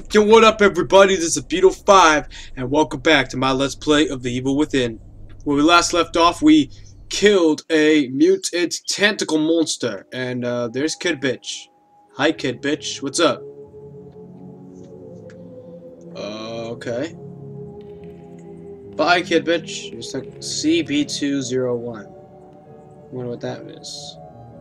Yo, what up everybody, this is Beetle 5, and welcome back to my Let's Play of The Evil Within. When we last left off, we killed a mutant tentacle monster, and there's Kid Bitch. Hi Kid Bitch, what's up? Okay. Bye Kid Bitch. It's like CB201. Wonder what that is.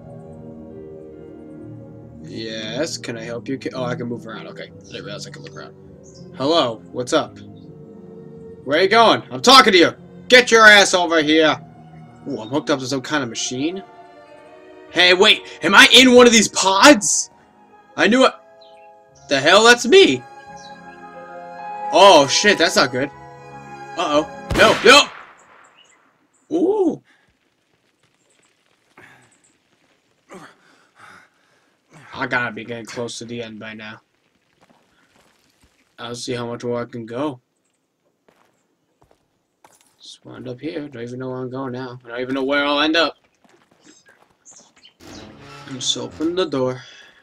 Yes, can I help you? Oh, I can move around. Okay, I didn't realize I could look around. Hello, what's up? Where are you going? I'm talking to you! Get your ass over here! Ooh, I'm hooked up to some kind of machine? Hey, wait! Am I in one of these pods? I knew it! The hell, that's me! Oh, shit, that's not good. Uh-oh. No, no! Ooh! I gotta be getting close to the end by now. I'll see how much more I can go. Just wound up here. Don't even know where I'm going now. I don't even know where I'll end up. Just open the door.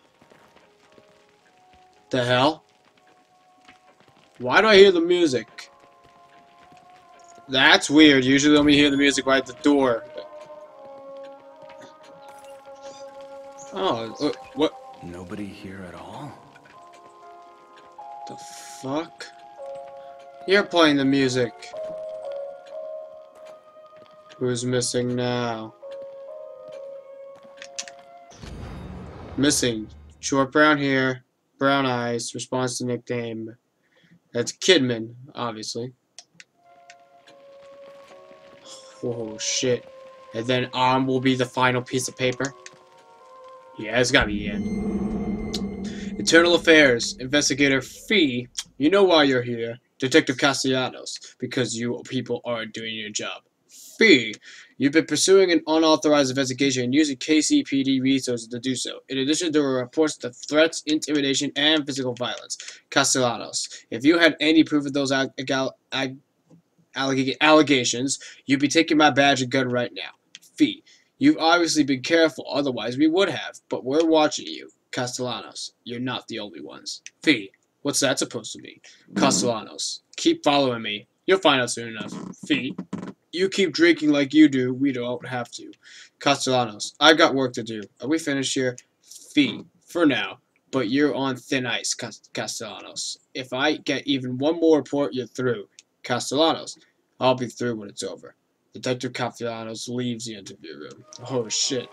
The hell? Why do I hear the music? That's weird. Usually let me hear the music right at the door. Oh, what? Nobody here at all? The fuck? You're playing the music. Who's missing now? Missing. Short brown hair, brown eyes, response to nickname. That's Kidman, obviously. Oh shit. And then will be the final piece of paper. Yeah, it's gotta be the end. Internal Affairs, Investigator Fee. You know why you're here. Detective Castellanos. Because you people aren't doing your job. Fee. You've been pursuing an unauthorized investigation and using KCPD resources to do so. In addition, there were reports of threats, intimidation, and physical violence. Castellanos. If you had any proof of those allegations, you'd be taking my badge and gun right now. Fee. You've obviously been careful, otherwise we would have, but we're watching you. Castellanos. You're not the only ones. Fee. What's that supposed to mean? Castellanos. Keep following me. You'll find out soon enough. Fee. You keep drinking like you do, we don't have to. Castellanos. I've got work to do. Are we finished here? Fee. For now. But you're on thin ice, Castellanos. If I get even one more report, you're through. Castellanos. I'll be through when it's over. Detective Castellanos leaves the interview room. Oh, shit.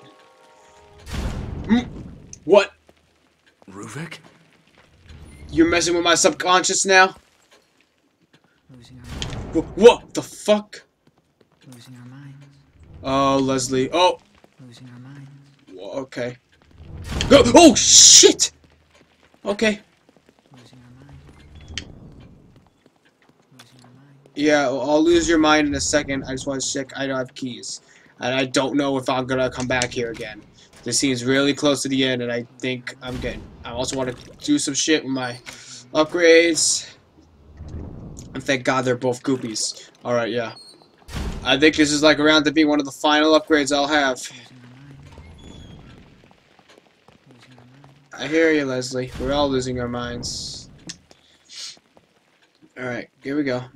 What? Ruvik? You're messing with my subconscious now? Losing our minds. What the fuck? Losing our minds. Oh, Leslie. Oh. Losing our minds. Okay. Oh, shit! Okay. Losing our minds. Losing our minds. Yeah, I'll lose your mind in a second. I just want to check. I don't have keys. And I don't know if I'm gonna come back here again. This seems really close to the end, and I think I'm getting... I also want to do some shit with my upgrades. And thank God they're both goopies. Alright, yeah. I think this is like around to be one of the final upgrades I'll have. Losing our minds. Losing our minds. I hear you, Leslie. We're all losing our minds. Alright, here we go.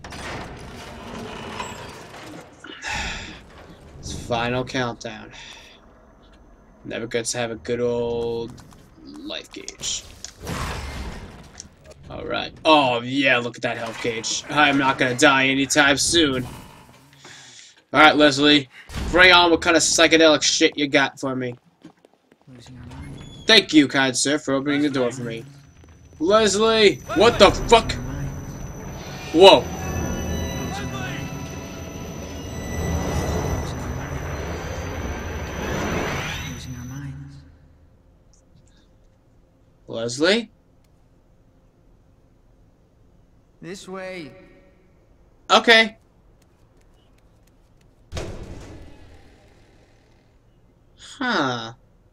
It's final countdown. Never gets to have a good old life gauge. Alright. Oh, yeah, look at that health gauge. I'm not gonna die anytime soon. Alright, Leslie. Bring on what kind of psychedelic shit you got for me. Losing our minds. Thank you, kind sir, for opening the door for me. Leslie! What the fuck? Losing our minds. Whoa. Losing our minds. Losing our minds. Leslie? This way. Okay. Huh.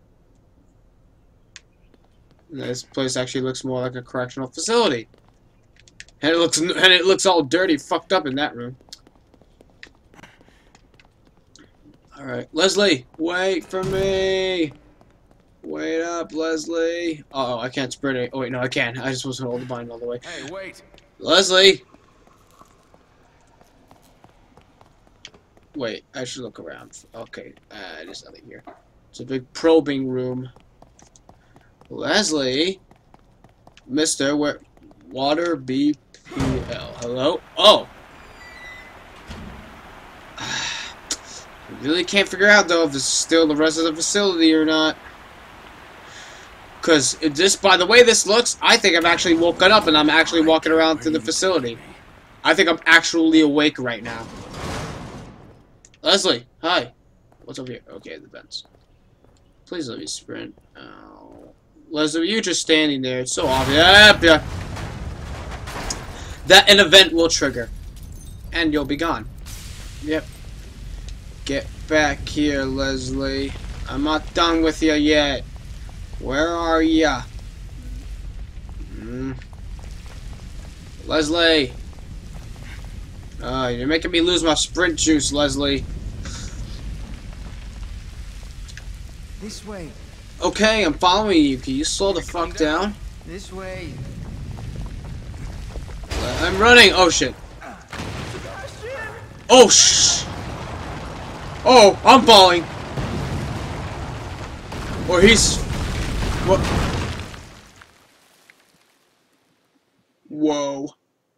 This place actually looks more like a correctional facility. And it looks all dirty, fucked up in that room. Alright. Leslie, wait for me. Wait up, Leslie. Uh oh, I can't sprint it. Oh wait, no, I can. I just wasn't holding the bind all the way. Hey, wait! Leslie! Wait, I should look around. Okay, there's nothing here. It's a big probing room. Leslie? Mister, where? Water BPL. Hello? Oh! I really can't figure out, though, if this is still the rest of the facility or not. Because, just by the way this looks, I think I'm actually woken up and I'm actually walking around through the facility. I think I'm actually awake right now. Leslie, hi. What's over here? Okay, the vents. Please let me sprint. Oh. Leslie, you're just standing there. It's so obvious. Yeah. That an event will trigger. And you'll be gone. Yep. Get back here, Leslie. I'm not done with you yet. Where are ya? Leslie. You're making me lose my sprint juice, Leslie. This way. Okay, I'm following you. Can you slow the fuck down? This way. I'm running. Oh shit. Oh shh. Oh, I'm falling. Or he's. What? Whoa.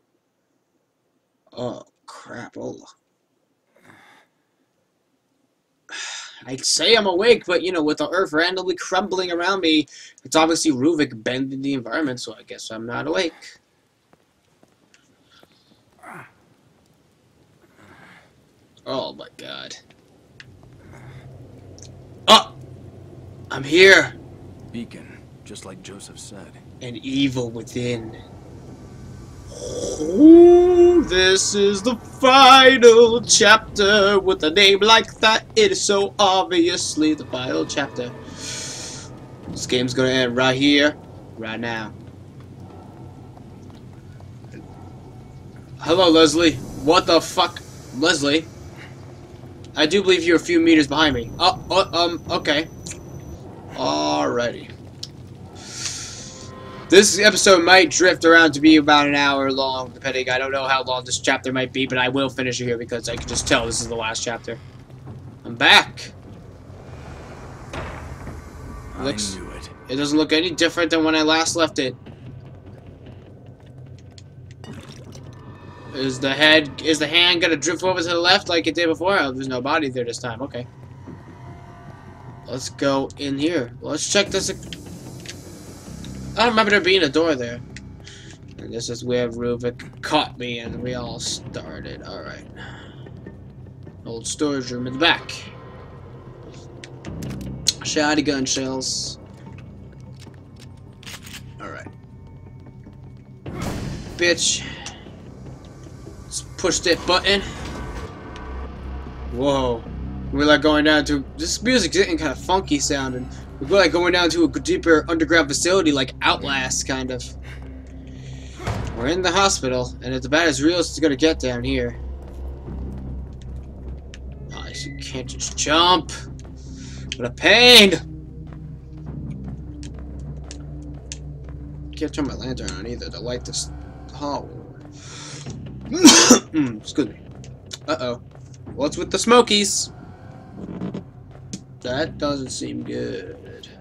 Oh crap. Oh. I'd say I'm awake, but you know, with the earth randomly crumbling around me, it's obviously Ruvik bending the environment, so I guess I'm not awake. Oh my god. Oh! I'm here! Beacon, just like Joseph said. An evil within. Ooh, this is the final chapter. With a name like that, it is so obviously the final chapter. This game's gonna end right here, right now. Hello, Leslie. What the fuck? Leslie? I do believe you're a few meters behind me. Okay. Alrighty. This episode might drift around to be about an hour long, depending. I don't know how long this chapter might be, but I will finish it here because I can just tell this is the last chapter. I'm back. I knew it. It doesn't look any different than when I last left it. Is the hand gonna drift over to the left like it did before? Oh, there's no body there this time. Okay. Let's go in here. Let's check this. I don't remember there being a door there. And this is where Ruvik caught me and we all started. Alright. Old storage room in the back. Shotgun shells. Alright. Bitch. Let's push that button. Whoa. We're like going down to... This music's getting kind of funky sounding. We're like going down to a deeper underground facility like Outlast, kind of. We're in the hospital, and it's about as real as it's gonna get down here. Oh, you can't just jump. What a pain! Can't turn my lantern on either to light this hall. Excuse me. Uh-oh. What's with the smokies? That doesn't seem good.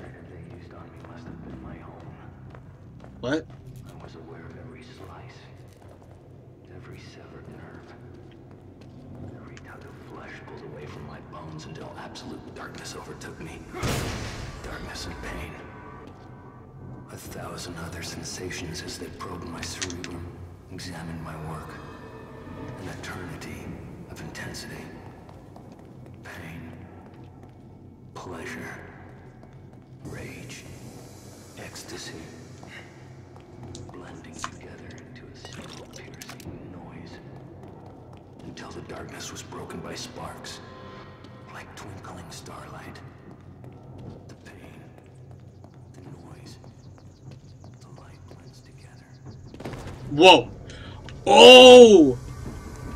What? I was aware of every slice, every severed nerve, every tug of flesh pulled away from my bones until absolute darkness overtook me. Darkness and pain. 1,000 other sensations as they probed my cerebrum, examined my work. An eternity of intensity. Pain. Pleasure. Rage. Ecstasy. Blending together into a single piercing noise. Until the darkness was broken by sparks. Like twinkling starlight. The pain. The noise. The light blends together. Whoa! Oh!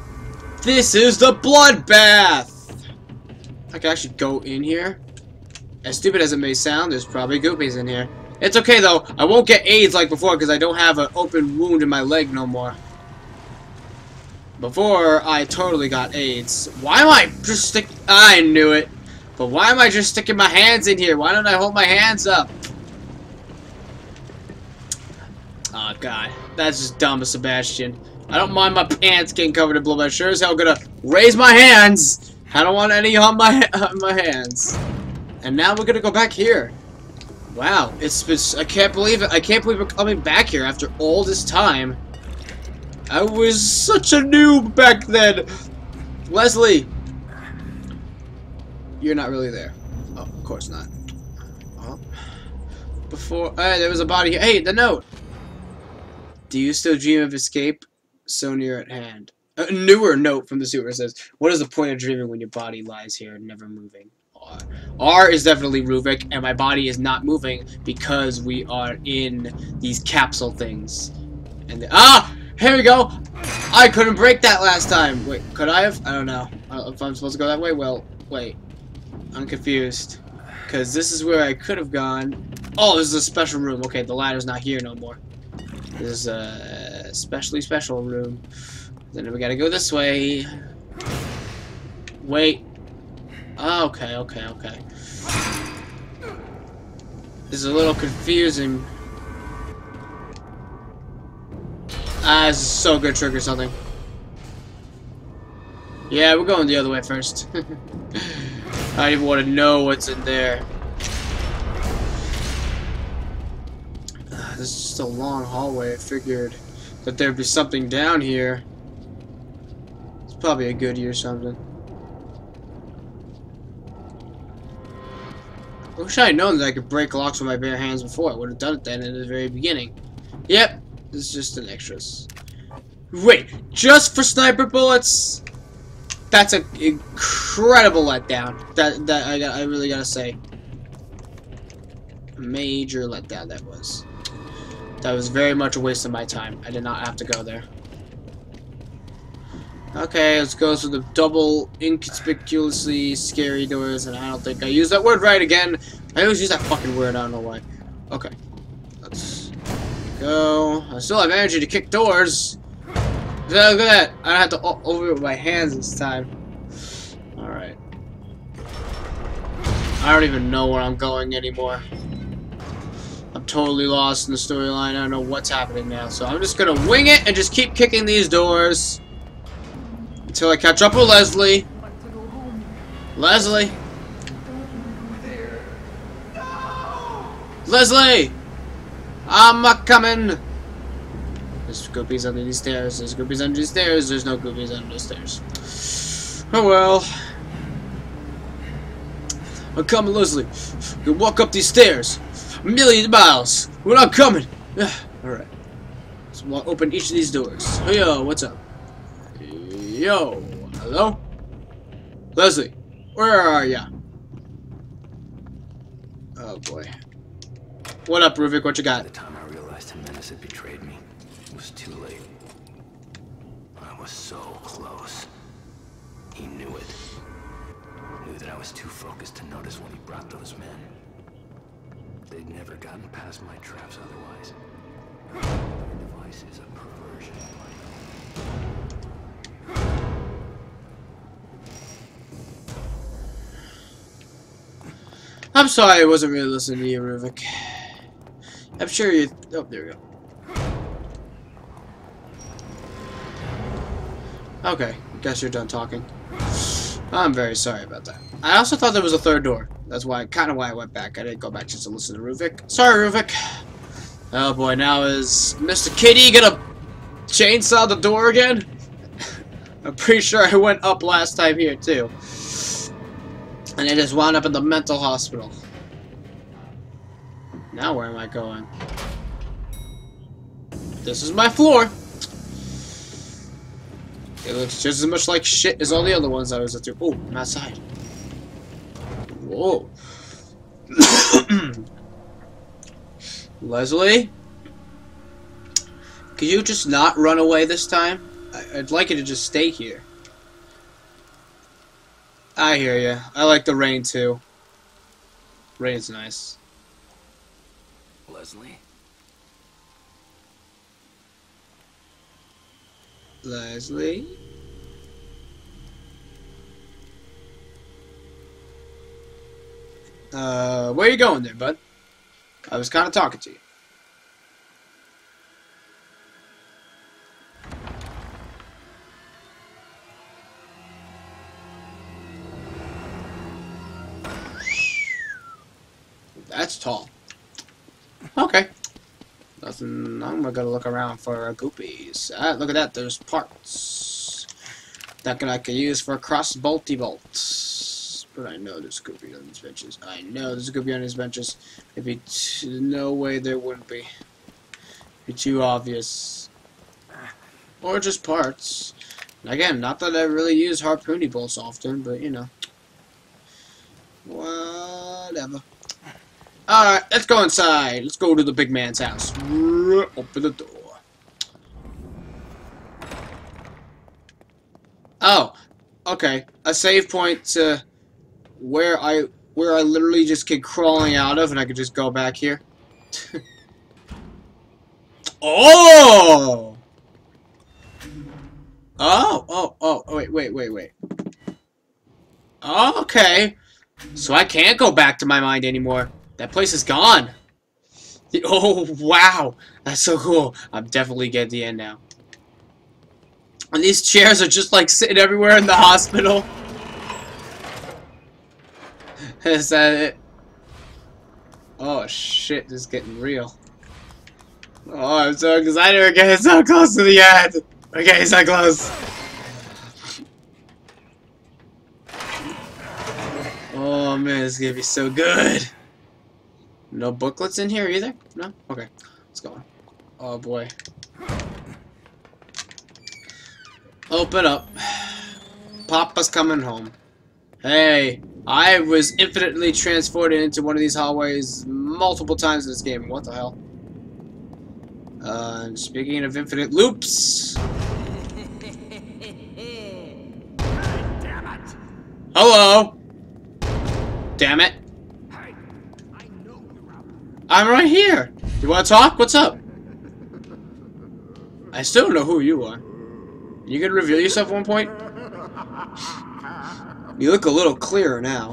This is the bloodbath! I can actually go in here. As stupid as it may sound, there's probably goopies in here. It's okay though. I won't get AIDS like before because I don't have an open wound in my leg no more. Before, I totally got AIDS. Why am I just stick? I knew it. But why am I just sticking my hands in here? Why don't I hold my hands up? Oh god, that's just dumb, Sebastian. I don't mind my pants getting covered in blood, but I sure as hell gonna raise my hands. I don't want any on my hands. And now we're gonna go back here. Wow, I can't believe it. I can't believe we're coming back here after all this time. I was such a noob back then. Leslie, you're not really there. Oh, of course not. Oh. Before, there was a body here. Hey, the note. Do you still dream of escape? So near at hand. A newer note from the sewer says, what is the point of dreaming when your body lies here, never moving? R is definitely Ruvik, and my body is not moving because we are in these capsule things. And here we go! I couldn't break that last time! Wait, could I have? I don't know. If I'm supposed to go that way? Well, wait. I'm confused. Because this is where I could have gone. Oh, this is a special room. Okay, the ladder's not here no more. This is a especially special room. Then we gotta go this way. Wait. Oh, okay. This is a little confusing. This is so good, trigger something. Yeah, we're going the other way first. I don't even want to know what's in there. This is just a long hallway. I figured that there'd be something down here. It's probably a goodie or something. I wish I had known that I could break locks with my bare hands before. I would have done it then in the very beginning. Yep, this is just an extras. Wait, just for sniper bullets? That's an incredible letdown. I really gotta say. A major letdown that was. That was very much a waste of my time. I did not have to go there. Okay, let's go through the double inconspicuously scary doors, and I don't think I used that word right again. I always use that fucking word, I don't know why. Okay. Let's go. I still have energy to kick doors. Look at that. I don't have to over it with my hands this time. Alright. I don't even know where I'm going anymore. I'm totally lost in the storyline. I don't know what's happening now. So I'm just gonna wing it and just keep kicking these doors until I catch up with Leslie. Leslie! Leslie! I'm a coming! There's goopies under these stairs. There's goopies under these stairs. There's no goopies under the stairs. Oh well. I'm coming, Leslie. You can walk up these stairs. A million miles. We're not coming. Alright. So we'll open each of these doors. Hey, yo, what's up? Yo. Hello? Leslie, where are ya? Oh boy. What up, Ruvik? What you got? By the time I realized Jimenez had betrayed me, it was too late. I was so close. He knew it. Knew that I was too focused to notice when he brought those men. They'd never gotten past my traps otherwise. Their device is a perversion of my own. I'm sorry I wasn't really listening to you, Ruvik. I'm sure you... Oh, there we go. Okay, guess you're done talking. I'm very sorry about that. I also thought there was a third door. That's why, kind of why I went back. I didn't go back just to listen to Ruvik. Sorry, Ruvik. Oh boy, now is Mr. Kitty gonna chainsaw the door again? I'm pretty sure I went up last time here too. And I just wound up in the mental hospital. Now where am I going? This is my floor. It looks just as much like shit as all the other ones I was at. Oh, I'm outside. Whoa. Leslie? Could you just not run away this time? I'd like you to just stay here. I hear ya. I like the rain too. Rain's nice. Leslie? Leslie? Where you going there, bud? I was kind of talking to you. That's tall. Okay. Nothing. I'm gonna look around for goopies. Look at that. There's parts that I can use for cross bolty bolts. But I know there's a goopy on these benches. I know there's a goopy on these benches. It'd be no way there wouldn't be. It'd be too obvious. Or just parts. Again, not that I really use harpoony bolts often, but you know. Whatever. Alright, let's go inside. Let's go to the big man's house. Open the door. Oh, okay. A save point to where I literally just get crawling out of, and I could just go back here. Oh! Oh, wait. Oh, okay. So I can't go back to my mind anymore. That place is gone. Oh, wow. That's so cool. I'm definitely getting the end now. And these chairs are just like sitting everywhere in the hospital. Is that it? Oh, shit. This is getting real. Oh, I'm so excited. We're getting so close to the end. We're getting so close. Oh, man. This is going to be so good. No booklets in here either? No? Okay. Let's go. Oh boy. Open up. Papa's coming home. Hey, I was infinitely transported into one of these hallways multiple times in this game. What the hell? Speaking of infinite loops. Damn it! Hello! Damn it. I'm right here. You want to talk? What's up? I still don't know who you are. You gonna reveal yourself at one point? You look a little clearer now.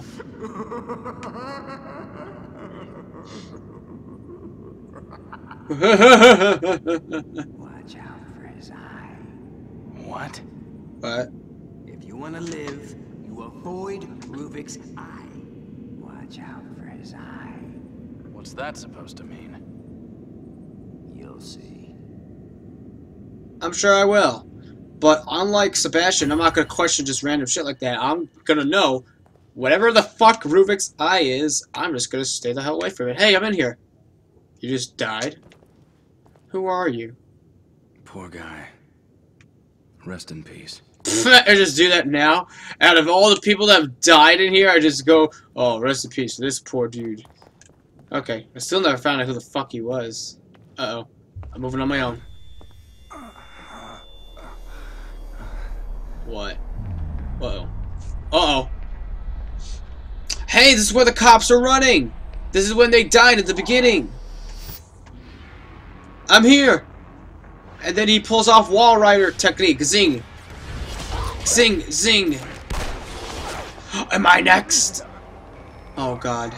Watch out for his eye. What? What? If you want to live, you avoid Ruvik's eye. Watch out for his eye. What's that supposed to mean? You'll see. I'm sure I will. But unlike Sebastian, I'm not gonna question just random shit like that. I'm gonna know whatever the fuck Ruvik's eye is, I'm just gonna stay the hell away from it. Hey, I'm in here. You just died? Who are you? Poor guy. Rest in peace. I just do that now. Out of all the people that have died in here, I just go, oh, rest in peace for this poor dude. Okay, I still never found out who the fuck he was. Uh-oh. I'm moving on my own. What? Uh-oh. Uh-oh. Hey, this is where the cops are running! This is when they died at the beginning! I'm here! And then he pulls off wall rider technique. Zing! Zing! Zing! Am I next? Oh, God.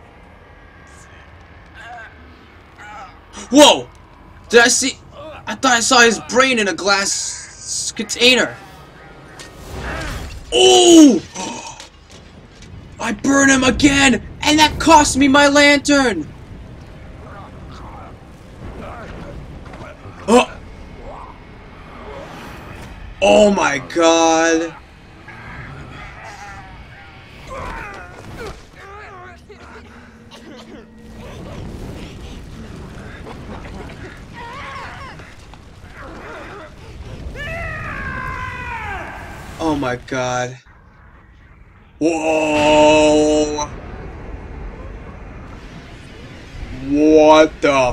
Whoa! Did I see? I thought I saw his brain in a glass container. Oh! I burned him again, and that cost me my lantern. Oh! Oh my God! Oh my God. Whoa. What the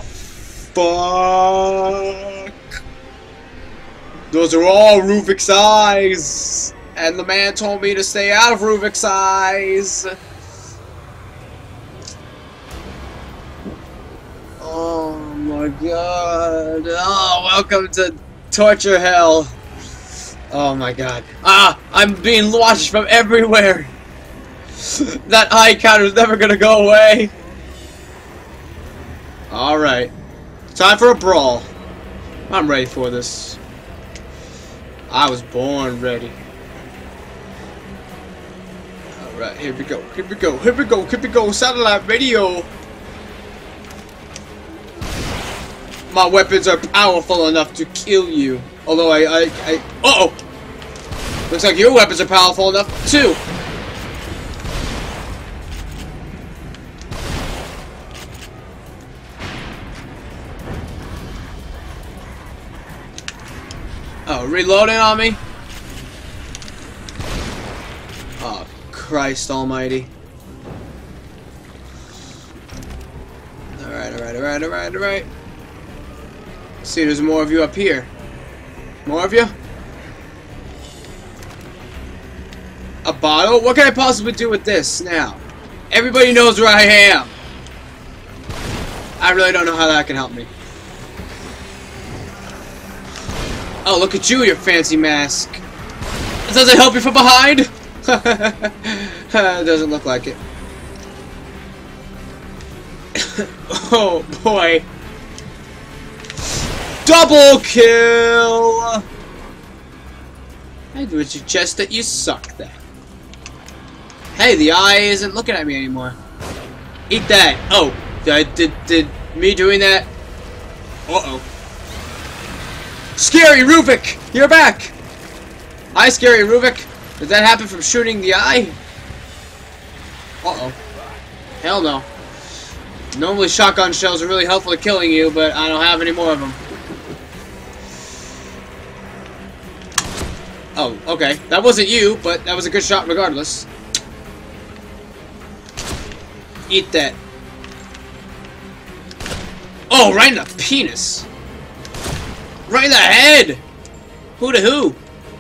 fuck? Those are all Ruvik's eyes. And the man told me to stay out of Ruvik's eyes. god. Oh, welcome to torture hell. Oh my god. Ah, I'm being watched from everywhere. That eye counter's never gonna go away. Alright. Time for a brawl. I'm ready for this. I was born ready. Alright, here we go. Here we go. Here we go. Here we go. Satellite radio. My weapons are powerful enough to kill you. Although uh-oh! Looks like your weapons are powerful enough too. Oh, reloading on me? Oh, Christ almighty. Alright. See, there's more of you up here. More of you? A bottle? What can I possibly do with this now? Everybody knows where I am. I really don't know how that can help me. Oh, look at you, your fancy mask. Does it help you from behind? It doesn't look like it. Oh, boy. Double kill! I would suggest that you suck that. Hey, the eye isn't looking at me anymore. Eat that. Oh, did me doing that? Uh-oh. Scary Ruvik! You're back! Hi, Scary Ruvik. Did that happen from shooting the eye? Uh-oh. Hell no. Normally shotgun shells are really helpful at killing you, but I don't have any more of them. Oh, okay. That wasn't you, but that was a good shot regardless. Eat that. Oh, right in the penis. Right in the head. Who to who?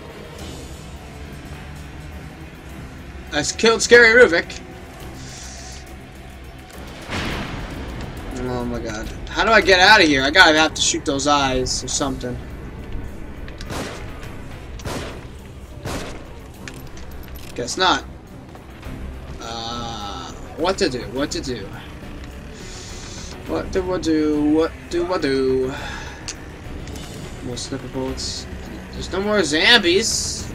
I killed Scary Ruvik. Oh my god. How do I get out of here? I gotta have to shoot those eyes or something. Guess not. What to do? What to do? What do I do? What do I do? More slipper bullets. There's no more zombies.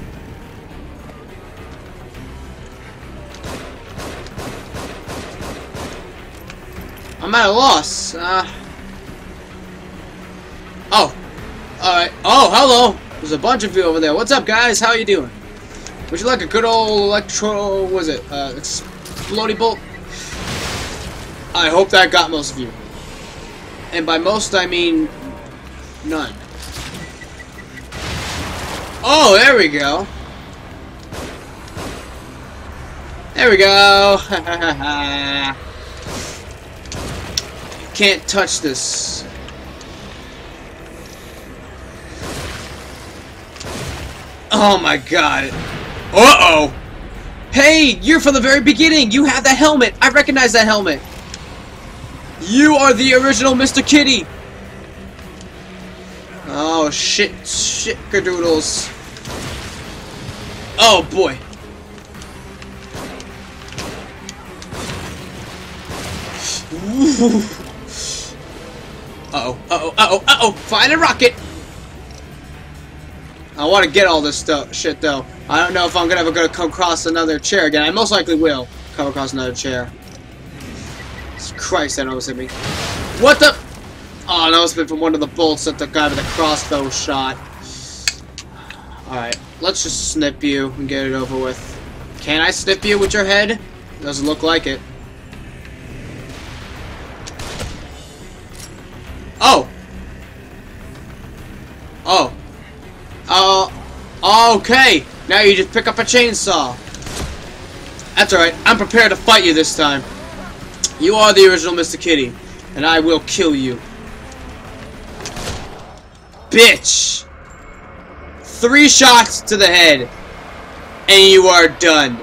I'm at a loss. Oh. Alright. Oh, hello. There's a bunch of you over there. What's up, guys? How you doing? Would you like a good old electro... what was it? Explodey bolt? I hope that got most of you. And by most, I mean... none. Oh, there we go. There we go. You can't touch this. Oh my god. Uh-oh. Hey, you're from the very beginning. You have that helmet. I recognize that helmet. You are the original Mr. Kitty. Oh, shit. Shit-cadoodles. Oh, boy. Uh-oh. Uh-oh. Uh-oh. Uh-oh. Find a rocket. I want to get all this shit, though. I don't know if I'm gonna come across another chair again. I most likely will come across another chair. Christ, that almost hit me. What the? Oh, that must have been from one of the bolts that the guy with the crossbow shot. Alright, let's just snip you and get it over with. Can I snip you with your head? Doesn't look like it. Oh! Oh. Okay. Now you just pick up a chainsaw. That's alright. I'm prepared to fight you this time. You are the original Mr. Kitty, and I will kill you. Bitch! 3 shots to the head, and you are done.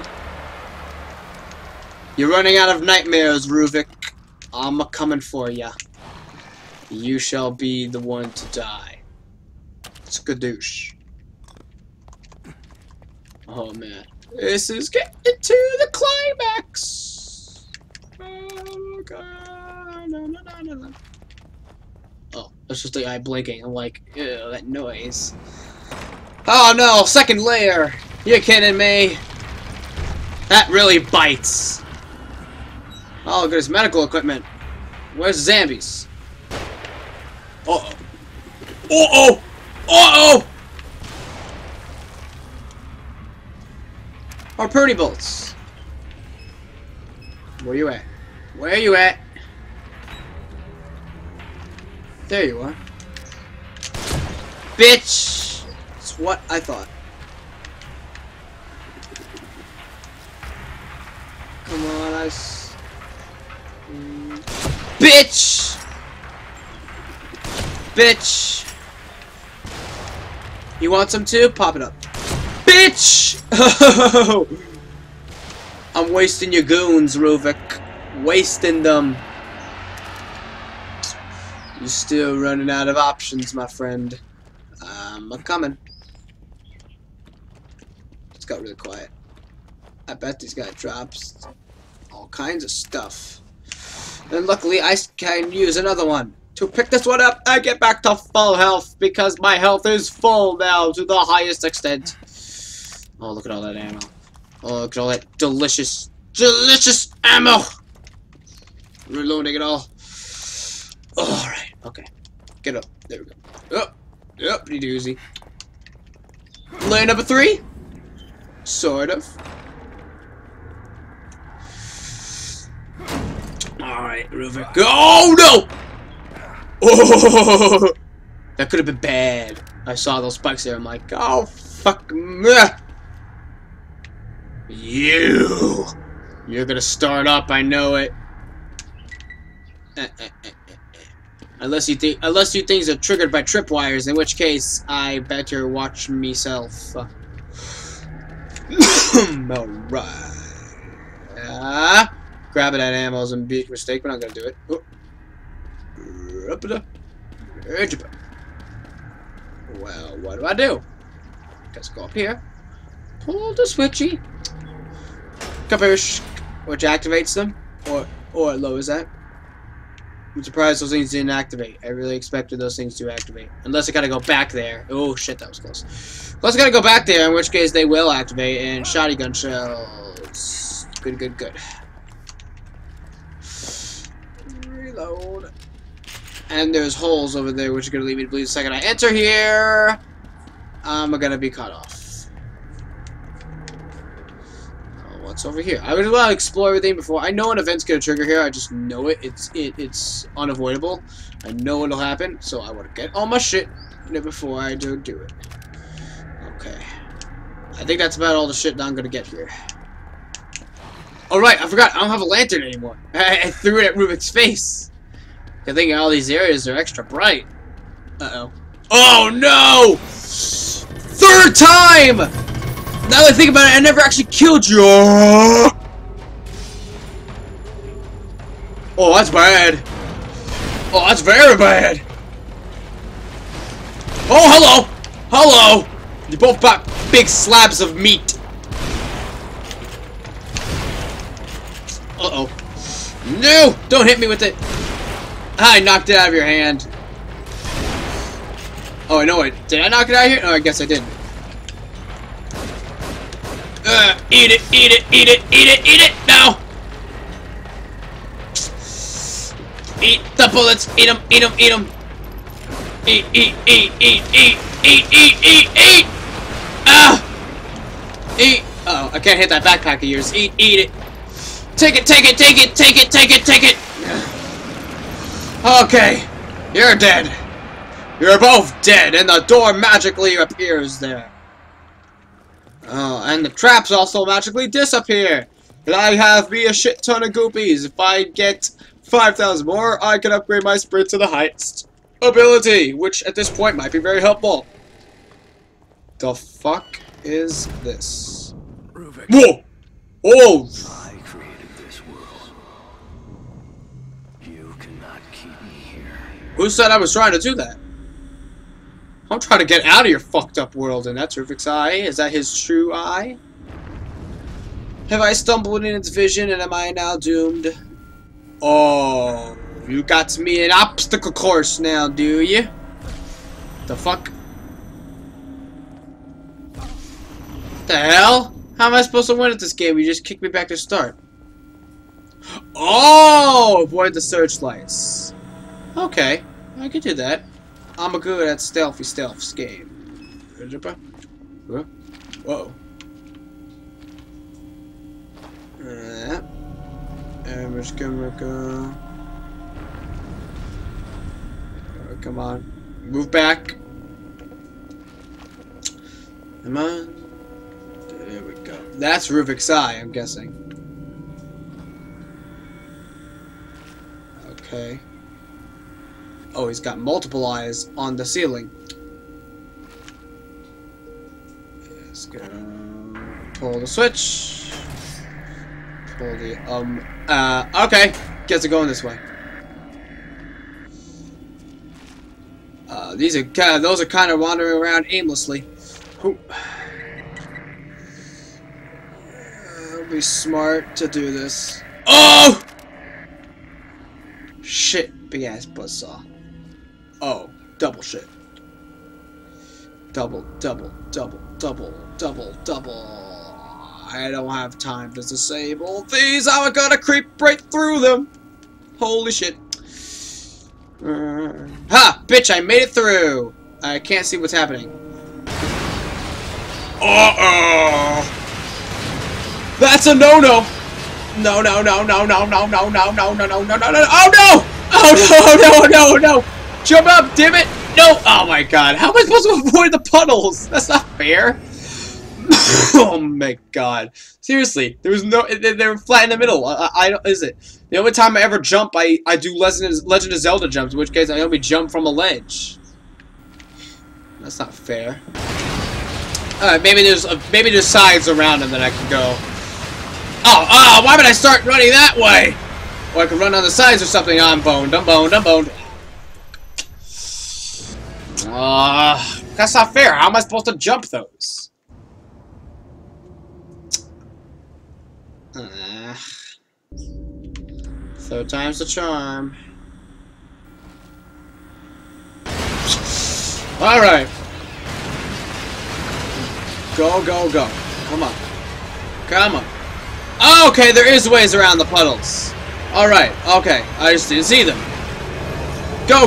You're running out of nightmares, Ruvik. I'm a coming for ya. You shall be the one to die. Skadoosh. Oh man. This is getting to the climax. Oh god. No. Oh, that's just the eye blinking. I'm like, ew, that noise. Oh no, second layer. You kidding me? That really bites. Oh, look at his medical equipment. Where's the zombies? Uh-oh. Uh-oh! Uh-oh! Our purdy bolts. Where you at? Where you at? There you are. Bitch! That's what I thought. Come on, bitch! Bitch! You want some too? Pop it up. Bitch! I'm wasting your goons, Ruvik. Wasting them. You're still running out of options, my friend. I'm coming. It's got really quiet. I bet this guy drops all kinds of stuff. And luckily, I can use another one. To pick this one up, I get back to full health because my health is full now to the highest extent. Oh, look at all that ammo. Oh, look at all that delicious, delicious ammo. Reloading it all. Alright, okay. Get up. There we go. Up. Yep, pretty doozy. Layer number 3? Sort of. Alright, Ruvik. Oh no! Oh! That could have been bad. I saw those spikes there. I'm like, oh, fuck me. You're gonna start up, I know it. Unless you think things are triggered by tripwires, in which case I better watch myself. Alright. Grabbing that ammo is a big mistake, but I'm not gonna do it. Oh. Well, what do? Let's go up here. Pull the switchy. Kapoosh. Which activates them, or it lowers that. I'm surprised those things didn't activate. I really expected those things to activate. Unless I gotta go back there. Oh shit, that was close. Unless I gotta go back there, in which case they will activate, and shotgun shells. Good. Reload. And there's holes over there, which are gonna lead me to believe the second I enter here, I'm gonna be cut off. What's over here? I would want to explore everything before. I know an event's gonna trigger here. I just know it. It's unavoidable. I know it'll happen, so I want to get all my shit before I do it. Okay. I think that's about all the shit that I'm gonna get here. All right, I forgot. I don't have a lantern anymore. I threw it at Ruvik's face. I think all these areas are extra bright. Uh-oh. Oh no! Third time! Now that I think about it, I never actually killed you. Oh, that's bad. Oh, that's very bad. Oh, hello. Hello. You both got big slabs of meat. Uh-oh. No! Don't hit me with it. I knocked it out of your hand. Oh, I know it. Did I knock it out of here? Oh, I guess I did. Eat it now! Eat the bullets, eat them! Eat! Ah! Eat! Oh, I can't hit that backpack of yours. Eat it! Take it! Okay, you're dead. You're both dead, and the door magically appears there. Oh, and the traps also magically disappear. And I have me a shit ton of goopies. If I get 5,000 more, I can upgrade my sprint to the highest ability, which at this point might be very helpful. The fuck is this? Ruvik. Whoa! Oh! I created this world. You cannot keep me here. Who said I was trying to do that? I'm trying to get out of your fucked up world, and that's Ruvik's eye. Is that his true eye? Have I stumbled in its vision, and am I now doomed? Oh, you got me an obstacle course now, do you? The fuck? The hell? How am I supposed to win at this game? You just kicked me back to start. Oh, avoid the searchlights. Okay, I can do that. I'm good at stealthy stealths game. Whoa. I'm just gonna go. Come on. Move back. Come on. There we go. That's Ruvik's eye, I'm guessing. Okay. Oh, he's got multiple eyes on the ceiling. Let's go. Pull the switch. Pull the, okay. Guess we're going this way. Those are kind of wandering around aimlessly. It'll be smart to do this. Oh! Shit, big ass buzzsaw. Oh, double shit. Double. I don't have time to disable these. I'm gonna creep right through them. Holy shit. Ha! Bitch, I made it through. I can't see what's happening. Uh-oh. That's a no-no. No. Oh no! Oh no! Jump up, damn it! No! Oh my god, how am I supposed to avoid the puddles? That's not fair. Oh my god. Seriously, there was no. They're flat in the middle. I don't. Is it? The only time I ever jump, I do Legend of Zelda jumps, in which case I only jump from a ledge. That's not fair. Alright, maybe there's sides around him that I can go. Oh, why would I start running that way? Or I could run on the sides or something. I'm boned. That's not fair. How am I supposed to jump those? Third time's the charm. Alright. Go. Come on. Oh, okay, there is ways around the puddles. Alright, okay. I just didn't see them. Go!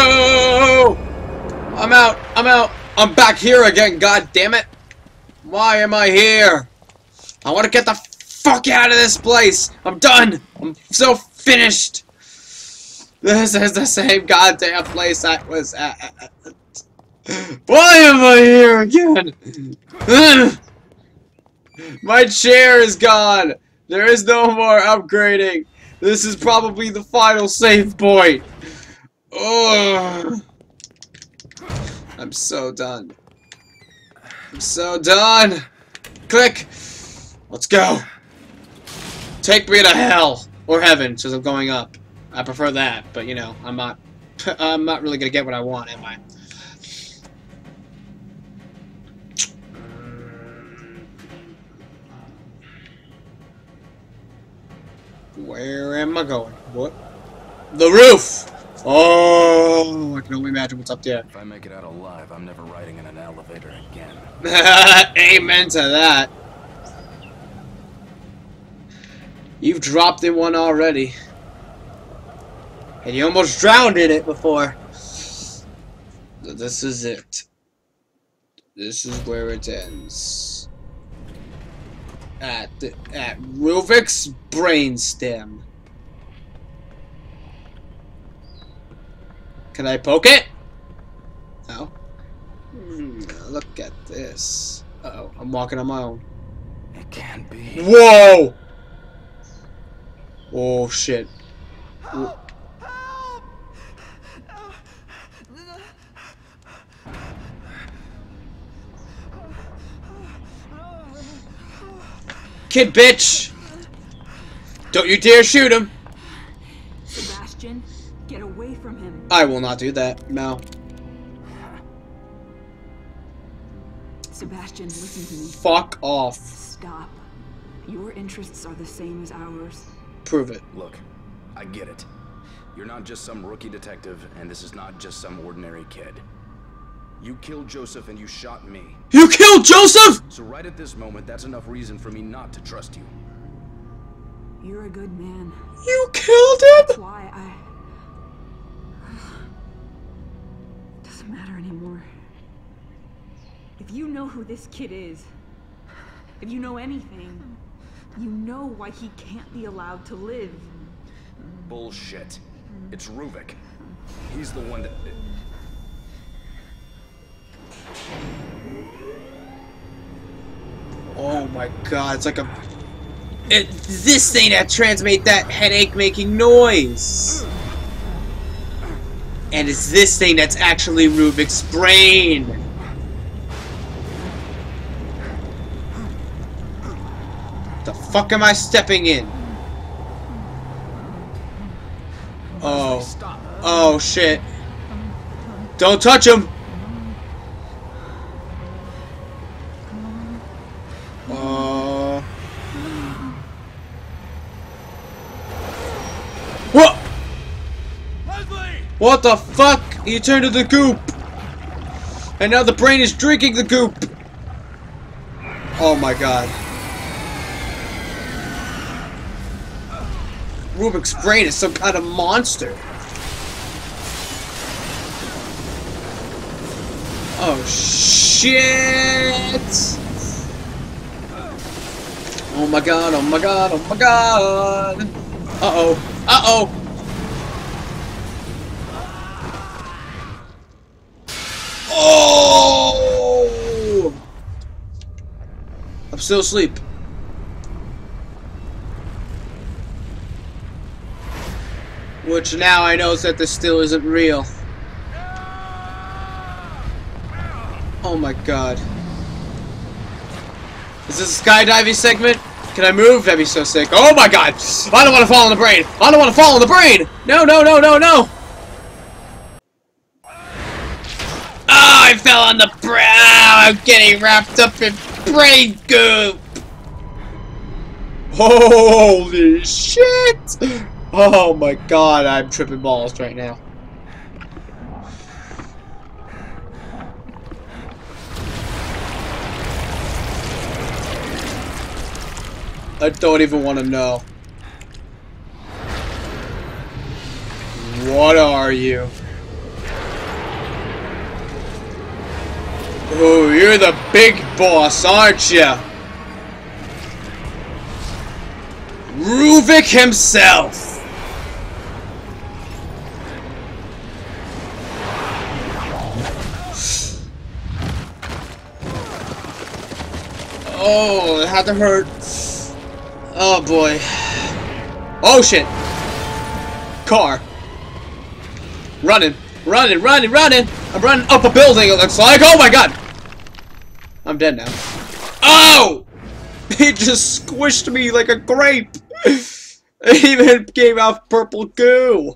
I'm out. I'm back here again, god damn it. Why am I here? I want to get the fuck out of this place. I'm done. I'm so finished. This is the same goddamn place I was at. Why am I here again? My chair is gone. There is no more upgrading. This is probably the final save point. Oh, I'm so done. Click. Let's go. Take me to hell or heaven, since I'm going up. I prefer that, but you know, I'm not really gonna get what I want, am I? Where am I going? What? The roof! Oh, I can only imagine what's up there. If I make it out alive, I'm never riding in an elevator again. Amen to that. You've dropped in one already. And you almost drowned in it before. This is it. This is where it ends. At Ruvik's brainstem. Can I poke it? No. Look at this. Uh-oh, I'm walking on my own. It can't be. Whoa! Oh shit. Kid bitch! Don't you dare shoot him! Sebastian, get away from him. I will not do that. No. Sebastian, listen to me. Fuck off. Stop. Your interests are the same as ours. Prove it. Look, I get it. You're not just some rookie detective, and this is not just some ordinary kid. You killed Joseph and you shot me. You killed Joseph?! So right at this moment, that's enough reason for me not to trust you. You're a good man. You killed That's him?! why Doesn't matter anymore. If you know who this kid is, if you know anything, you know why he can't be allowed to live. Bullshit. It's Ruvik. He's the one that... Oh my god, it's like a... It's this thing that transmits that headache-making noise! And it's this thing that's actually Ruvik's brain! The fuck am I stepping in? Oh. Oh shit. Don't touch him! What? Leslie! What the fuck? You turned to the goop! And now the brain is drinking the goop! Oh my god. Ruvik's brain is some kind of monster. Oh shit! Oh my god, oh my god, oh my god! Uh-oh, uh-oh! Oh! I'm still asleep. Which now I know that this still isn't real. Oh my god. Is this a skydiving segment? Can I move? That'd be so sick. Oh my god! I don't want to fall in the brain! I don't want to fall in the brain! No, no, no, no, no! Oh, I fell on the brain! Oh, I'm getting wrapped up in brain goop! Holy shit! Oh my god, I'm tripping balls right now. I don't even want to know. What are you? Oh, you're the big boss, aren't you? Ruvik himself! Oh, it had to hurt. Oh boy. Oh shit. Car. Running. Running, running, running. I'm running up a building, it looks like. Oh my god. I'm dead now. Oh! It just squished me like a grape. It even came out purple goo.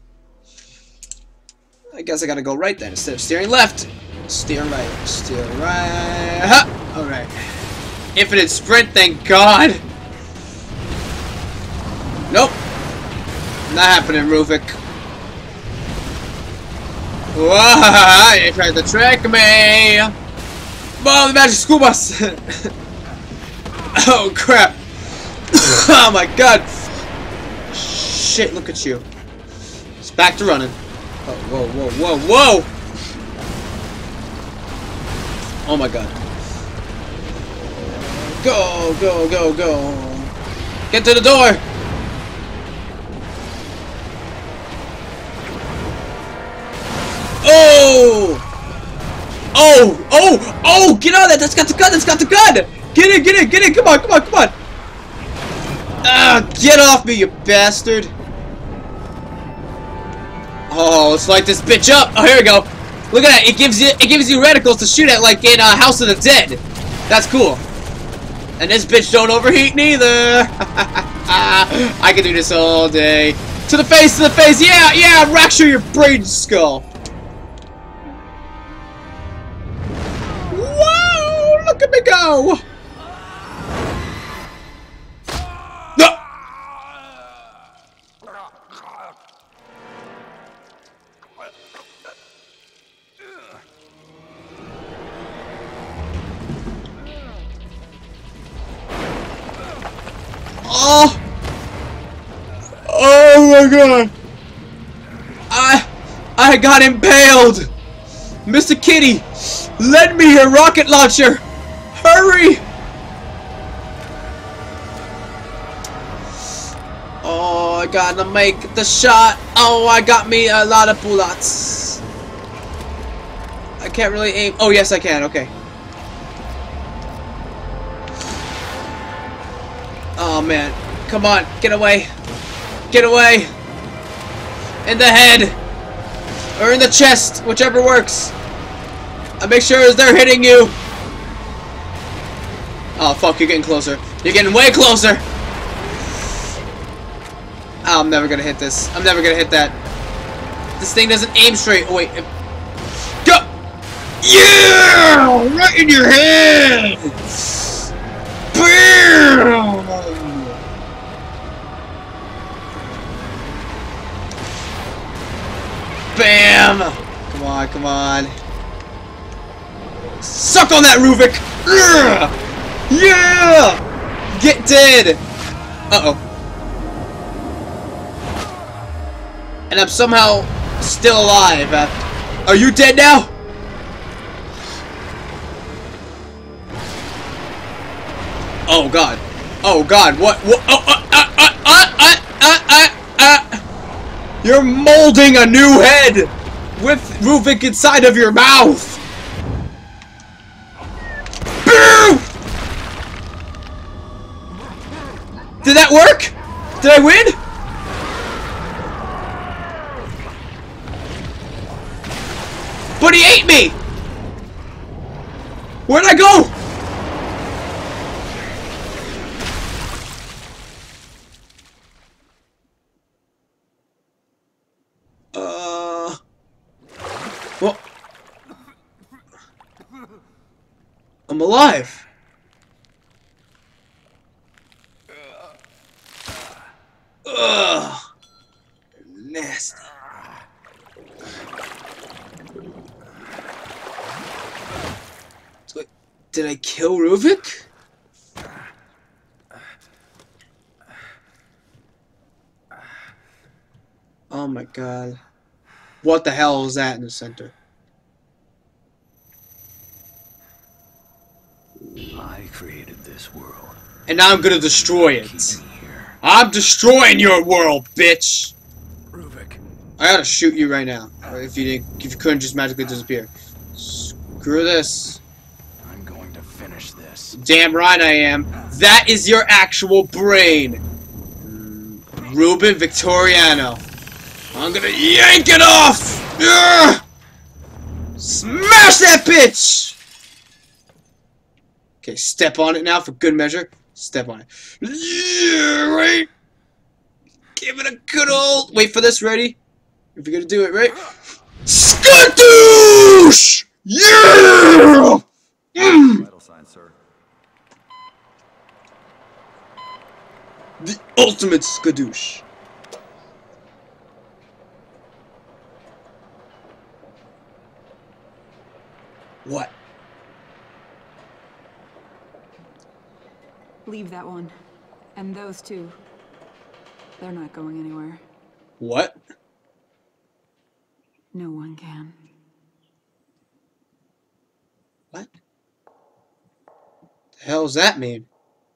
I guess I gotta go right then instead of steering left. Steer right. Steer right. Ha! Alright. Infinite sprint, thank god. Nope. Not happening, Ruvik. Whoa, you tried to trick me. Boom, the magic school bus. Oh, crap. Oh, my god. Shit, look at you. It's back to running. Oh, whoa, whoa, whoa, whoa. Oh, my god. Go, go, go, go. Get to the door. Oh! Oh! Oh! Oh! Get on that! That's got the gun! That's got the gun! Get in! Get in! Get in! Come on! Come on! Come on! Ah! Get off me, you bastard! Oh, let's light this bitch up! Oh, here we go! Look at that! It gives you reticles to shoot at, like in House of the Dead. That's cool. And this bitch don't overheat neither. I can do this all day. To the face, to the face! Yeah, yeah! Fracture your brain skull! Whoa! Look at me go! No! Oh! Oh my god! I got impaled! Mr. Kitty! Lend me your rocket launcher! Hurry! Oh, I gotta make the shot! Oh, I got me a lot of bullets! I can't really aim. Oh, yes, I can. Okay. Oh, man. Come on. Get away. Get away. In the head. Or in the chest. Whichever works. I make sure they're hitting you. Oh, fuck. You're getting closer. You're getting way closer. Oh, I'm never gonna hit this. I'm never gonna hit that. This thing doesn't aim straight. Oh, wait. Go! Yeah! Right in your head! Bam! Bam! Come on, come on. Suck on that, Ruvik! Yeah! Get dead! Uh-oh. And I'm somehow still alive. Are you dead now? Oh god. Oh god. What? You're molding a new head with Ruvik inside of your mouth. Boo! Did that work? Did I win? But he ate me! Where'd I go? Well, I'm alive. Ugh. Nasty. Did I kill Ruvik? Oh my god. What the hell is that in the center? I created this world. And now I'm gonna destroy it. I'm destroying your world, bitch! Ruvik. I gotta shoot you right now. If you couldn't just magically disappear. Screw this. I'm going to finish this. Damn right I am. That is your actual brain. Ruben Victoriano. I'm gonna yank it off! Ugh! Smash that bitch! Okay, step on it now for good measure. Step on it. Yeah, right? Give it a good old... Wait for this, ready? If you're gonna do it, right? Skadoosh! Yeah! Vital sign, sir. The ultimate skadoosh. What? Leave that one. And those two. They're not going anywhere. What? No one can. What? The hell does that mean?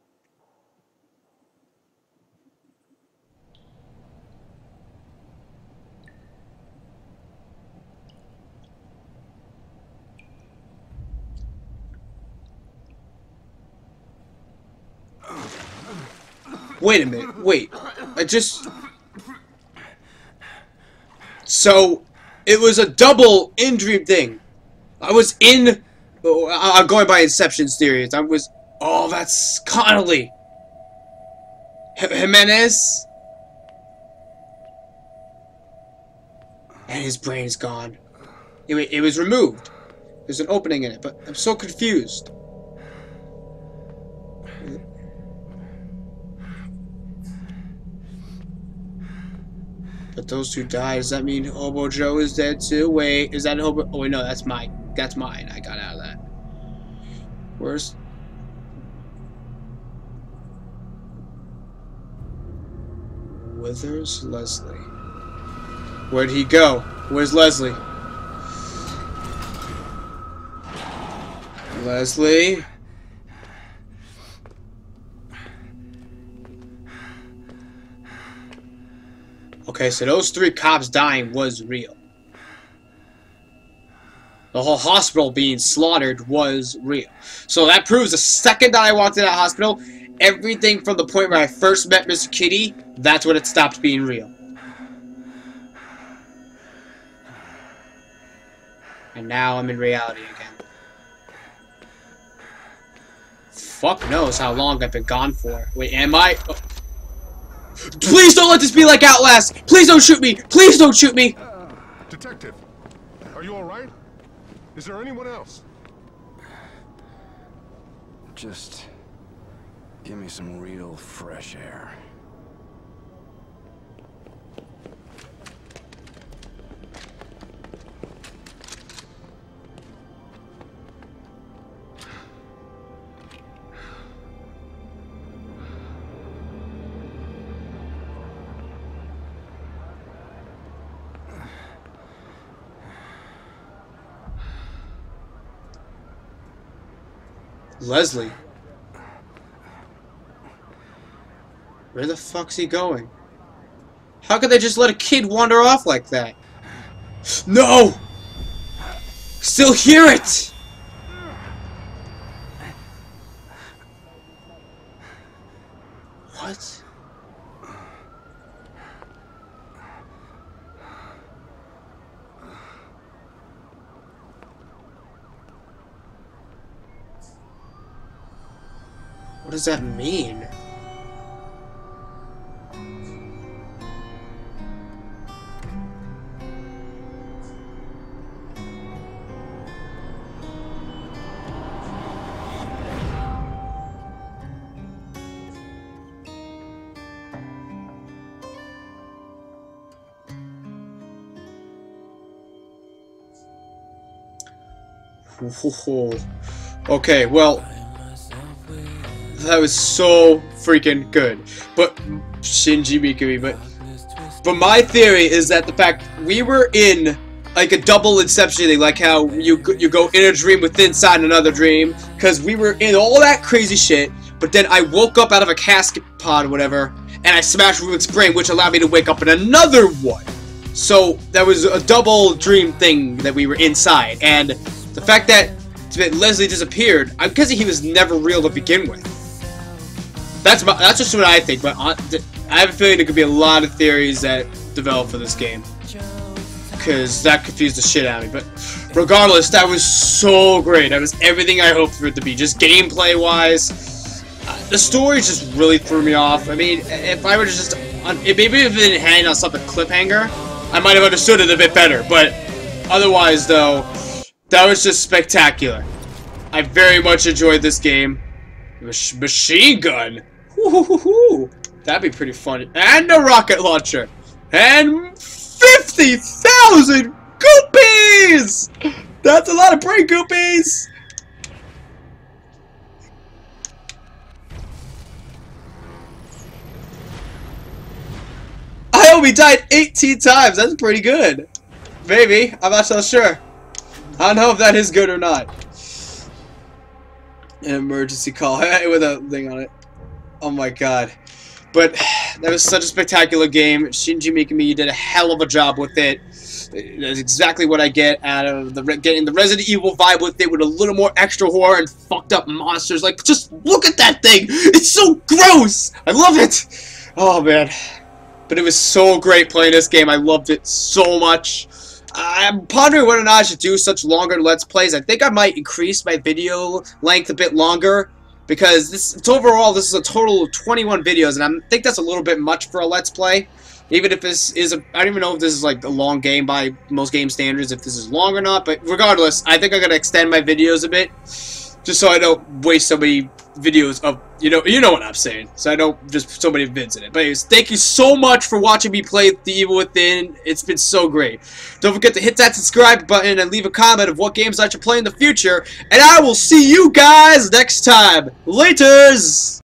Wait a minute. Wait. I just... So, it was a double in-dream thing. I was in... I'm going by Inception's theories. I was... Oh, that's Connolly. Jimenez? And his brain is gone. It was removed. There's an opening in it, but I'm so confused. But those two died. Does that mean Hobo Joe is dead too? Wait, is that Hobo? Oh wait, no, that's mine. That's mine. I got out of that. Where's? Withers Leslie. Where'd he go? Where's Leslie? Leslie? Okay, so those 3 cops dying was real. The whole hospital being slaughtered was real. So that proves the second that I walked in that hospital, everything from the point where I first met Mr. Kitty, that's when it stopped being real. And now I'm in reality again. Fuck knows how long I've been gone for. Wait, am I? Oh. Please don't let this be like Outlast! Please don't shoot me! Please don't shoot me! Detective, are you alright? Is there anyone else? Just give me some real fresh air. Leslie. Where the fuck's he going? How could they just let a kid wander off like that? No! Still hear it! What? What does that mean? Okay, well, that was so freaking good. But Shinji Mikami, but my theory is that the fact we were in like a double Inception thing, like how you go in a dream within inside another dream, because we were in all that crazy shit. But then I woke up out of a casket pod or whatever, and I smashed Rubik's brain, which allowed me to wake up in another one. So that was a double dream thing that we were inside, and the fact that Leslie disappeared, I'm guessing he was never real to begin with. That's just what I think, but I have a feeling there could be a lot of theories that develop for this game, because that confused the shit out of me. But regardless, that was so great. That was everything I hoped for it to be, just gameplay-wise. The story just really threw me off. I mean, if I were to just, maybe if it didn't hang on something cliffhanger, I might have understood it a bit better. But otherwise, though, that was just spectacular. I very much enjoyed this game. Machine gun. Woo-hoo-hoo-hoo. That'd be pretty fun. And a rocket launcher. And 50,000 goopies! That's a lot of brain goopies! I only died 18 times. That's pretty good. Maybe. I'm not so sure. I don't know if that is good or not. An emergency call with a thing on it. Oh my god. But that was such a spectacular game. Shinji Mikami did a hell of a job with it. That's exactly what I get out of getting the Resident Evil vibe with it, with a little more extra horror and fucked up monsters. Like, just look at that thing! It's so gross! I love it! Oh man. But it was so great playing this game. I loved it so much. I'm pondering whether or not I should do such longer Let's Plays. I think I might increase my video length a bit longer, because overall this is a total of 21 videos, and I think that's a little bit much for a Let's Play. Even if this is I don't even know if this is like a long game by most game standards, if this is long or not, but regardless, I think I'm going to extend my videos a bit, just so I don't waste so many videos of, you know what I'm saying, so I don't just put so many vids in it. But anyways, thank you so much for watching me play The Evil Within. It's been so great. Don't forget to hit that subscribe button and leave a comment of what games I should play in the future, and I will see you guys next time. Laters!